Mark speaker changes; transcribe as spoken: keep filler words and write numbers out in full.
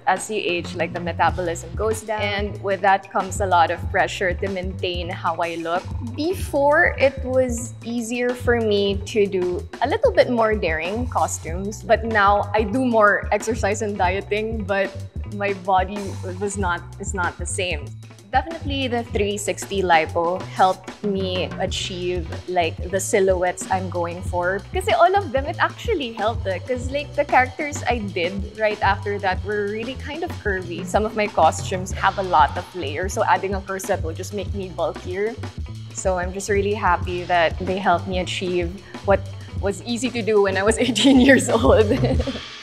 Speaker 1: As you age, like the metabolism goes down, and with that comes a lot of pressure to maintain how I look. Before, it was easier for me to do a little bit more daring costumes, but now I do more exercise and dieting, but my body was not is not the same. Definitely the three sixty lipo helped me achieve like the silhouettes I'm going for. Because all of them, it actually helped. Because like the characters I did right after that were really kind of curvy. Some of my costumes have a lot of layers, so adding a corset will just make me bulkier. So I'm just really happy that they helped me achieve what was easy to do when I was eighteen years old.